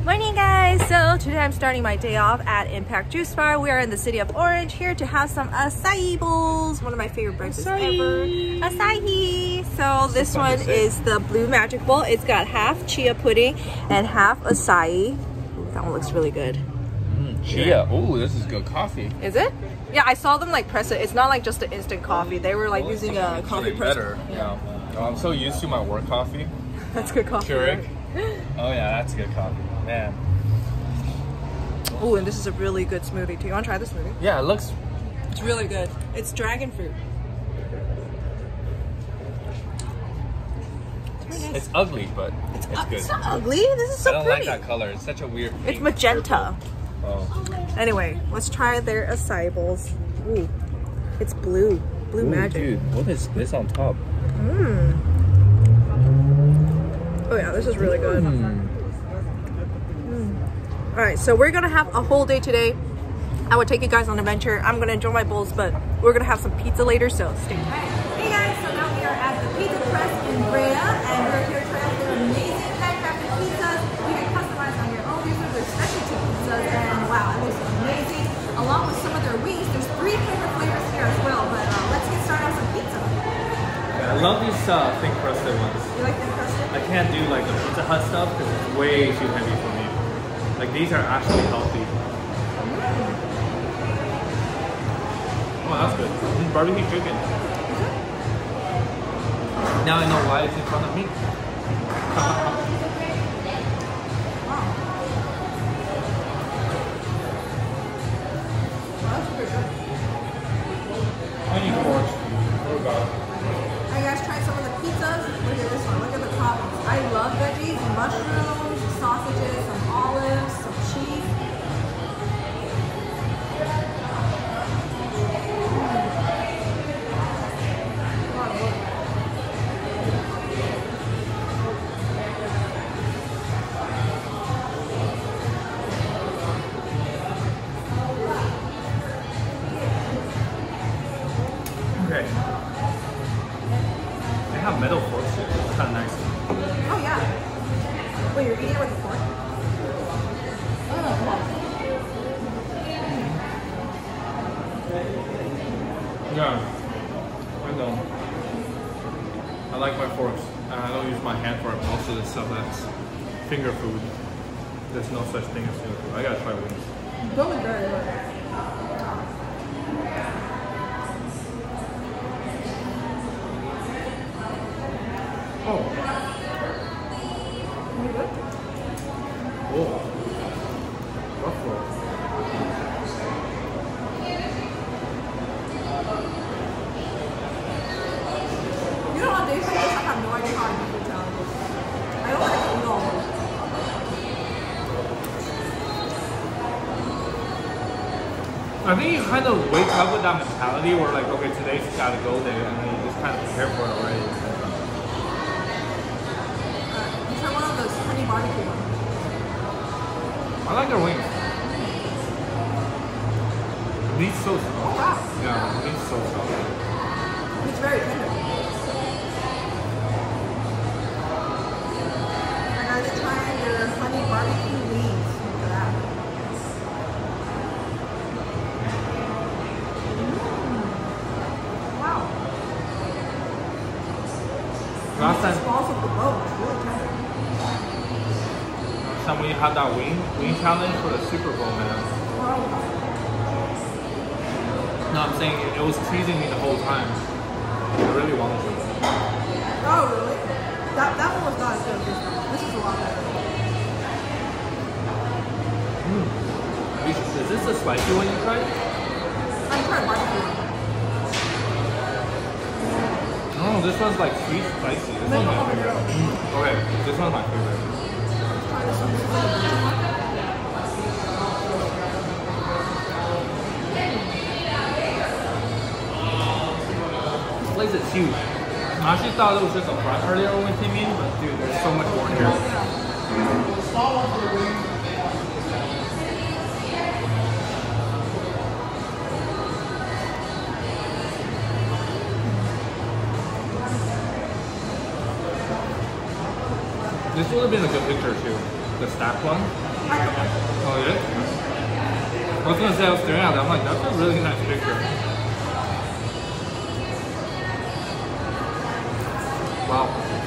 Morning guys! So today I'm starting my day off at Impact Juice Bar. We are in the city of Orange here to have some acai bowls. One of my favorite breakfasts ever. Acai! So this one is the Blue Magic Bowl. It's got half chia pudding and half acai. Ooh, that one looks really good. Chia. Ooh, this is good coffee. Is it? Yeah, I saw them like press it. It's not like just an instant coffee. They were like using a coffee press. Better. Yeah. Oh, I'm so used to my work coffee. That's good coffee. Keurig. Oh yeah, that's good coffee. Man. Oh, and this is a really good smoothie too. You want to try the smoothie? Yeah, it looks... It's really good. It's dragon fruit. It's, nice. It's ugly, but it's good. It's not ugly. This is so pretty. I don't like that color. It's such a weird pink. It's magenta. Oh. Anyway, let's try their acai bowls. Ooh, it's blue. Blue magic. Dude, what is this on top? Oh yeah, this is really good. All right, so we're gonna have a whole day today. I would take you guys on an adventure. I'm gonna enjoy my bowls, but we're gonna have some pizza later, so stay tuned. Hey guys, so now we are at the Pizza Press in Brea, and we're here to try out their amazing handcrafted pizzas. You can customize on your own. These are their specialty pizzas, and wow, it looks amazing. Along with some of their wings, there's 3 different flavors here as well, but let's get started on some pizza. Yeah, I love these thin crusted ones. You like thin crusted? I can't do like the Pizza Hut stuff because it's way too heavy for me. Like these are actually healthy. Oh, that's good. This is barbecue chicken. Now I know why it's in front of me. I need more. Oh god. Are you guys trying some of the pizzas? Look at this one. Look at the toppings. I love veggies, mushrooms, sausages, some olives, some cheese. Okay. They have metal forks here. It's kind of nice. Oh yeah. Wait, you're eating it with a fork? Yeah, I know. I like my forks. I don't use my hand for most of the stuff that's finger food. There's no such thing as finger food. I gotta try wings. Go with that. Oh. Oh. Buffalo. You know, on days like this, I have no idea how I do food challenges. I don't like to eat all of them. I think you kind of wake up with that mentality where like, okay, today's gotta go day, and then you just kind of prepare for it already. Try one of those honey barbecue ones. I like their wings. Meat's so soft. Oh wow. Yeah, meat's so soft. It's very tender. And I was trying your honey barbecue wings. Look at that. Wow. Last time, It's balls of the bone. It's really tender. last time we had that wing challenge for the Super Bowl, man. Wow. No, I'm saying it was teasing me the whole time. I really wanted to. Oh really? That one was not as good as this one. This is a lot better. Is this the spicy one you tried? I tried barbecue. No, this one's like sweet spicy. This one's my favorite. Okay, this one's my favorite. Try this one. This place is huge. I actually thought it was just a front earlier when we came in, but dude, there's so much more in here. This would have been a good picture too. The stacked one? I don't know. Oh, yeah? I was gonna say, I was staring at it. I'm like, that's a really nice picture. Wow.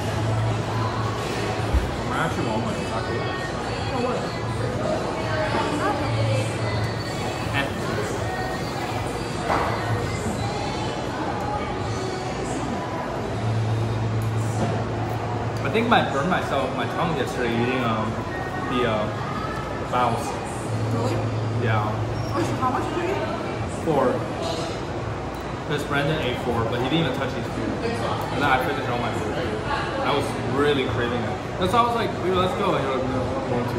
I actually want one. Taco. Oh, what? I think I burned myself, my tongue yesterday eating the baos. Really? Yeah. Oh, so how much did you eat? 4. Because Brandon ate 4, but he didn't even touch his food. And then I finished all my food. I was really craving it. That's why I was like, dude, let's go. And you're like, no, I'm not going to.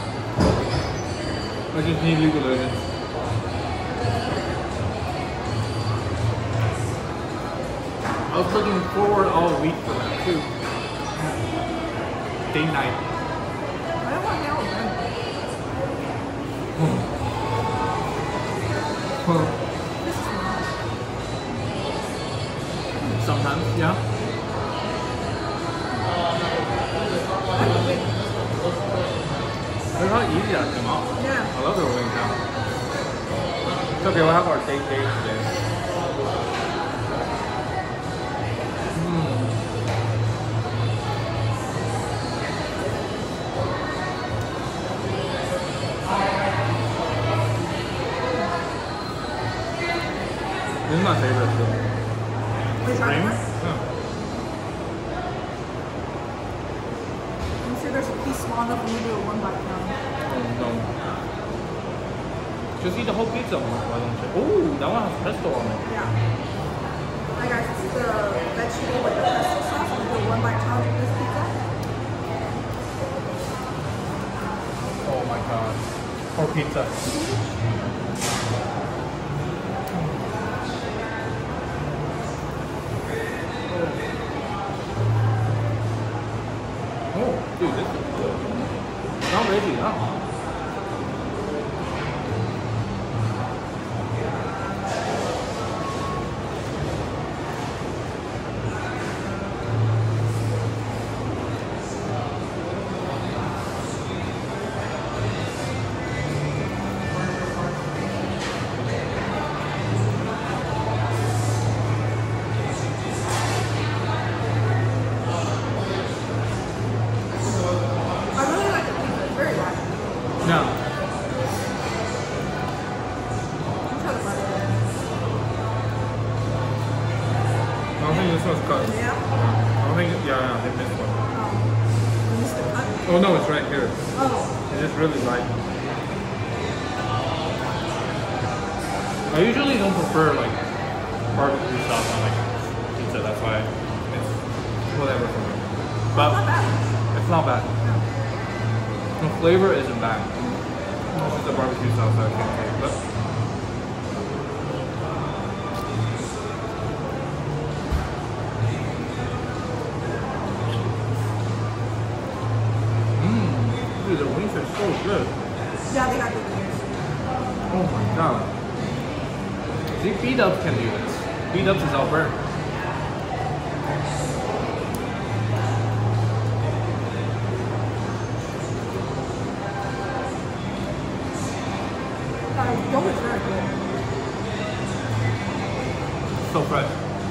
I just need League of Legends. I was looking forward all week for that too. Day night. I don't want to hang out with them. Sometimes, yeah. They're not easy to come out. Yeah. I love their wings now. It's okay, we'll have our date day today. This is my favorite too. Wait, Spring? yeah. Yeah. I'm sure there's a piece small enough for me to do a 1 bite now. No. Just eat the whole pizza. Why don't you? Ooh, that one has pesto on it. Yeah. Hi guys, this is the vegetable with the pesto sauce. I'm gonna do a 1 bite challenge with this pizza. Oh my god. Or pizza. Oh, dude, this is good. It's not ready now. I really like the pizza. It's very light. No. I'm trying to butter it. I don't think this one's cut. Yeah? I don't think, yeah, I think this one. You missed the cut? Oh no, it's right here. Oh. It's just really light. I usually don't prefer like barbecue sauce on like pizza. That's why it's whatever for me. But Not bad. it's not bad. The flavor isn't bad. It's just the barbecue sauce I can't take. But dude, the wings are so good. Yeah, they got good wings. Oh my god. See, B-Dubs can do this. B-Dubs is Alberta. Dough is very good. So fresh.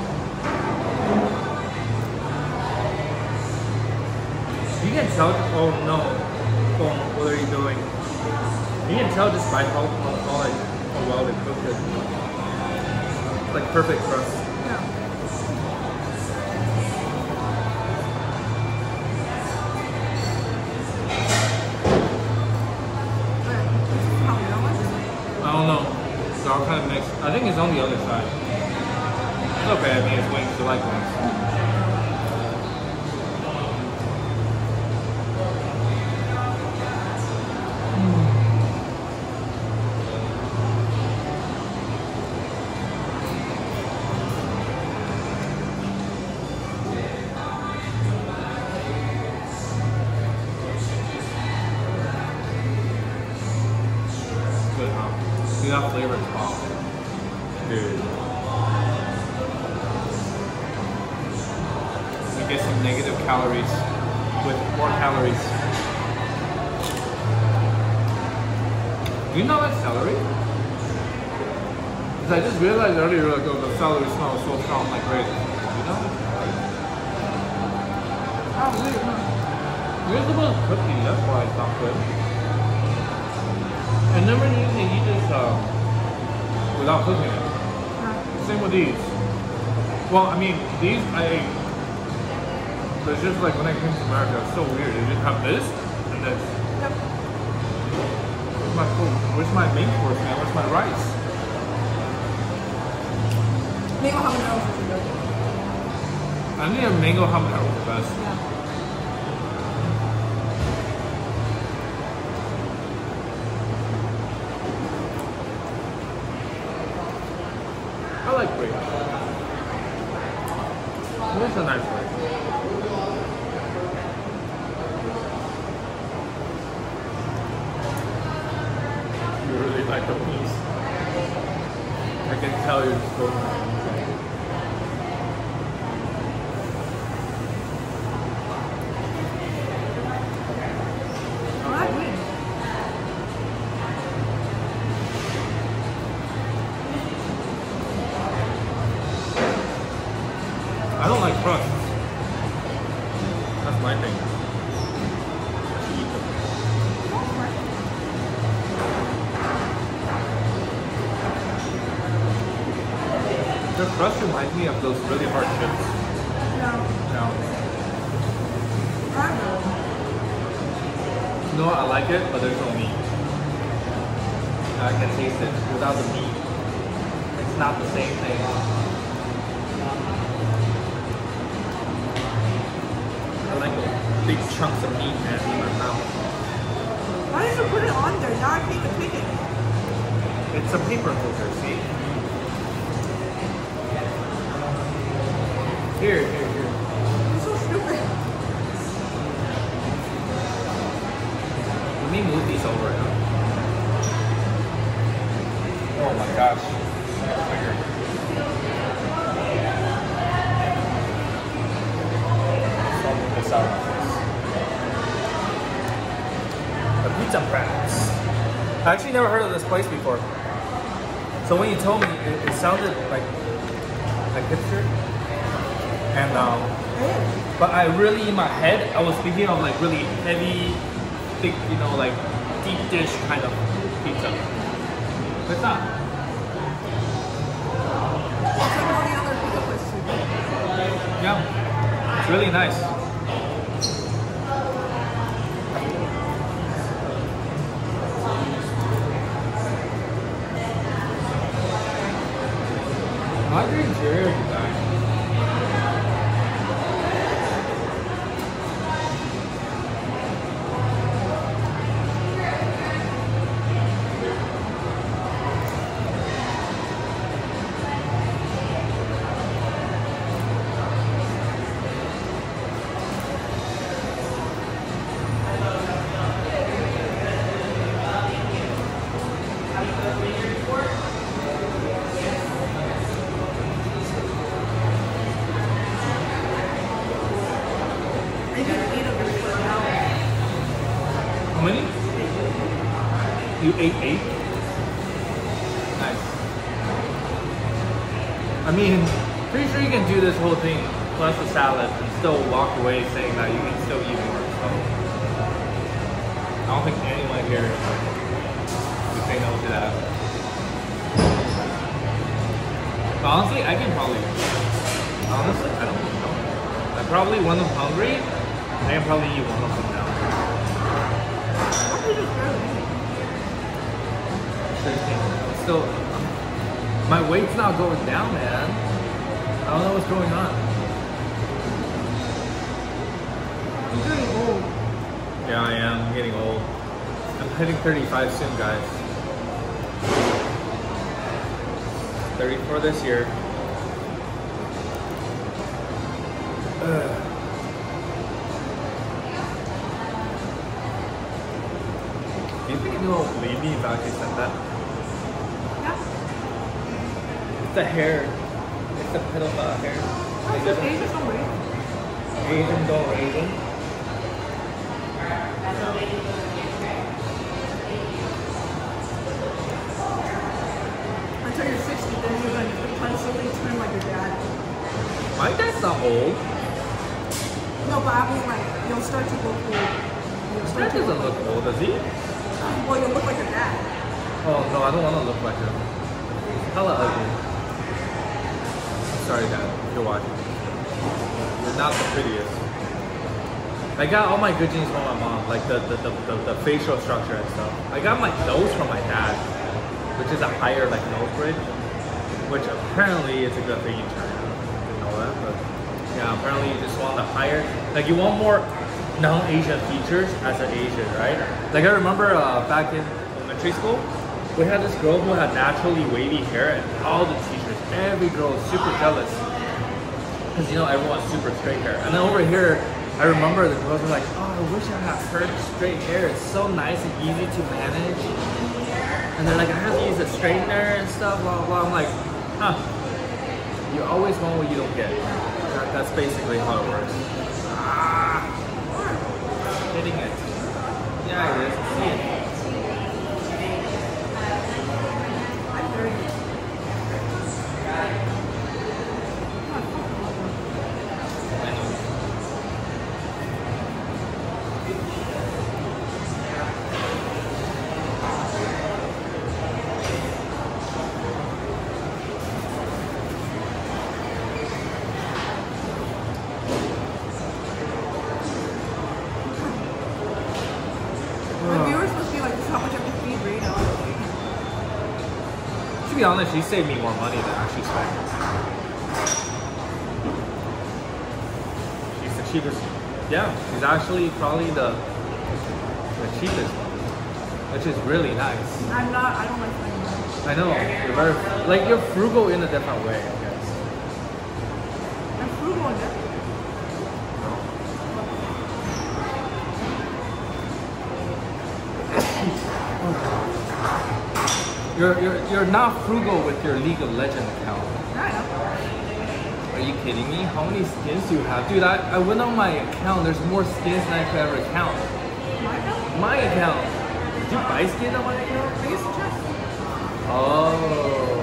You can tell, oh no, oh, what are you doing? You can tell just by how well they cooked it. It's like perfect crust. Yeah. Okay, this is how we know it. I don't know. It's all kind of mixed. I think it's on the other side. It's okay, I mean it's wings, you like wings. Good, huh? See that flavor is bomb. Dude. You get some negative calories with more calories. Do you know that celery? Because I just realized earlier, like, oh, the celery smells so strong, like crazy. You know that celery? Oh, weird, huh? You're supposed to cook these, that's why it's not good. And then when you eat this without cooking it. Same with these. Well, I mean, these I ate. But it's just like when I came to America, it's so weird. You just have this and this. Yep. Where's my food? Where's my main course, man? Where's my rice? Mango habanero is really good. I think a mango habanero is the best. Yeah. I like grape. It's a nice grape. You really like the piece. I can tell you're so I don't like crust. That's my thing. I should eat them. The crust reminds me of those really hard chips. No. No, I like it, but there's no meat. I can taste it without the meat. It's not the same thing. I like those big chunks of meat, man, in my mouth. Why did you put it on there? Now I can't even take it. It's a paper holder, see? Here. You're so stupid. Let me move these over now. Oh my gosh. This out of my face. The pizza press. I actually never heard of this place before. So when you told me, it sounded like hipster. And but I really, in my head, I was thinking of like really heavy, thick, you know, like deep dish kind of pizza. But it's not. It's like all the other pizza places. Yeah, it's really nice. I drink cereal, you guys. How many? You ate 8? Nice. I mean, pretty sure you can do this whole thing plus a salad and still walk away saying that you can still eat more. So I don't think anyone here would say no to that. But honestly, I can probably. Honestly, I don't know. I probably, when I'm hungry, I can probably eat one of them now. Still, my weight's not going down, man. I don't know what's going on. You're getting old. Yeah, I am. I'm getting old. I'm hitting 35 soon, guys. 34 this year. Do you think you'll believe me if I actually said that? Yeah. It's the hair. It's the pedophile hair. Oh, it's Asian somebody. Asian don't Asian. My dad's not old. No, but I mean like you'll start to look old. Dad doesn't look old, does he? Well, you'll look like your dad. Oh no, I don't want to look like him. Hella ugly. I'm sorry, Dad, if you're watching. You're not the prettiest. I got all my good genes from my mom, like the facial structure and stuff. I got my nose from my dad, which is a higher like nose bridge, which apparently is a good thing in China. I didn't know that, but yeah, apparently you just want the higher, like you want more non-Asian features as an Asian, right? Like I remember back in elementary school, we had this girl who had naturally wavy hair, and all the teachers, every girl was super jealous, because you know everyone's super straight hair. And then over here, I remember the girls were like, "Oh, I wish I had her straight hair. It's so nice and easy to manage." And they're like, "I have to use a straightener and stuff, blah blah blah." I'm like, "Huh? You always want what you don't get." That's basically how it works. Ah, hitting it. Yeah, it is. See it. I'm very. To be honest, she saved me more money than I actually spent. She's the cheapest. Yeah, she's actually probably the cheapest one, which is really nice. I'm not. I don't like spending money. I know you're very like you're frugal in a different way, I guess. I'm frugal in that. You're not frugal with your League of Legends account. I know. Are you kidding me? How many skins do you have? Dude, I went on my account, there's more skins than I could ever count. My account? My account. Did you buy skins on my account? I used to chest. Oh.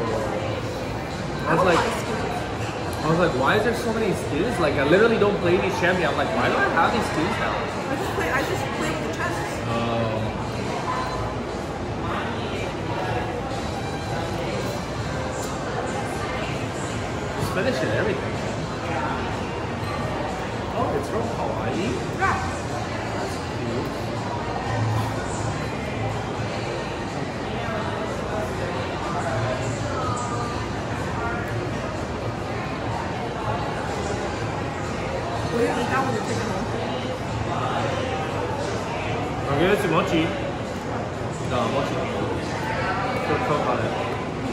I was like, why is there so many skins? Like I literally don't play these champions. I'm like, why do I have these skins now? I just play with the chests. Oh. Finish and everything. Oh, it's from Hawaii? Yeah. That's cute. Will you eat that when you're taking home? I'll give it to Mochi. No, Mochi. Put Coke on it.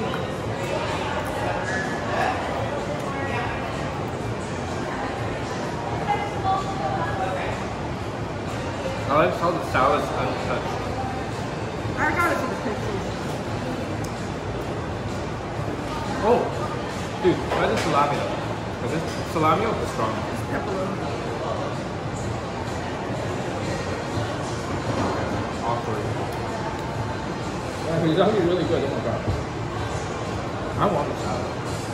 I like how the salad's untouched. I gotta see the pictures. Oh, dude, try the salami though. Is this salami or pastrami? Pepperoni. Awkward. Yeah, he's actually really good. Oh my god. I want the salad.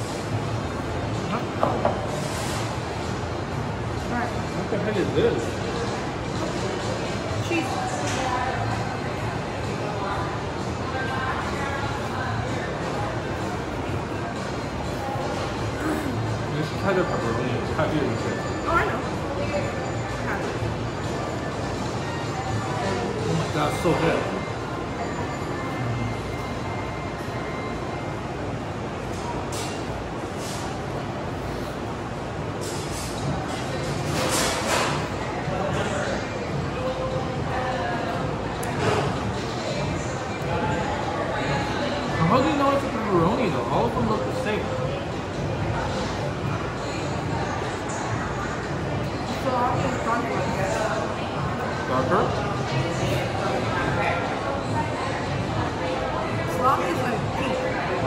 Alright. What the heck is this? Cheese. You should try the pepperoni. It's heavier than this. Oh, I know. Oh my god, so good. How do you know it's a pepperoni though? All of them look the same. Salami is darker. Darker? Salami is like pink.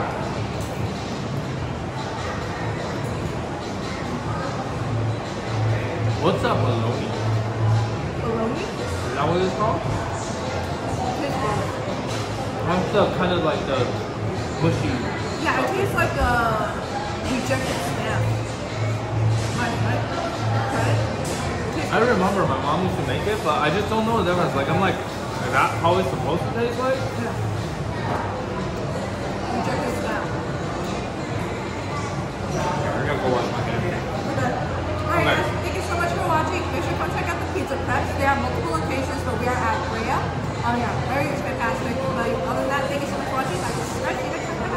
What's up, bologna? Bologna? Is that what it's called? Tastes good. That's the kind of like the mushy. Yeah, it tastes like a rejected snack. I remember my mom used to make it, but I just don't know the difference. Like, I'm like, is that how it's supposed to taste like? Yeah. Check this out. I'm gonna go wash my hands. Alright guys, thank you so much for watching. Make sure to come check out the Pizza Press. There are multiple locations, but we are at Rhea. Oh yeah, very fantastic. But other than that, thank you so much for watching. Like and subscribe. See you next time.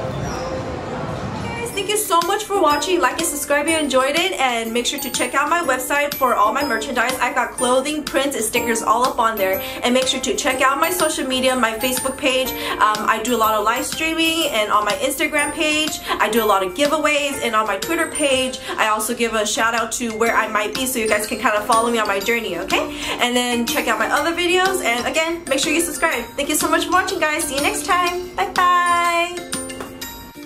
Guys, thank you so much for watching. Like and subscribe if you enjoyed it, and make sure to check out my website for all my merchandise. I've got clothing, prints, and stickers all up on there. And make sure to check out my social media, my Facebook page. I do a lot of live streaming, and on my Instagram page, I do a lot of giveaways, and on my Twitter page, I also give a shout out to where I might be, so you guys can kind of follow me on my journey, okay? And then check out my other videos, and again, make sure you subscribe. Thank you so much for watching, guys. See you next time. Bye bye.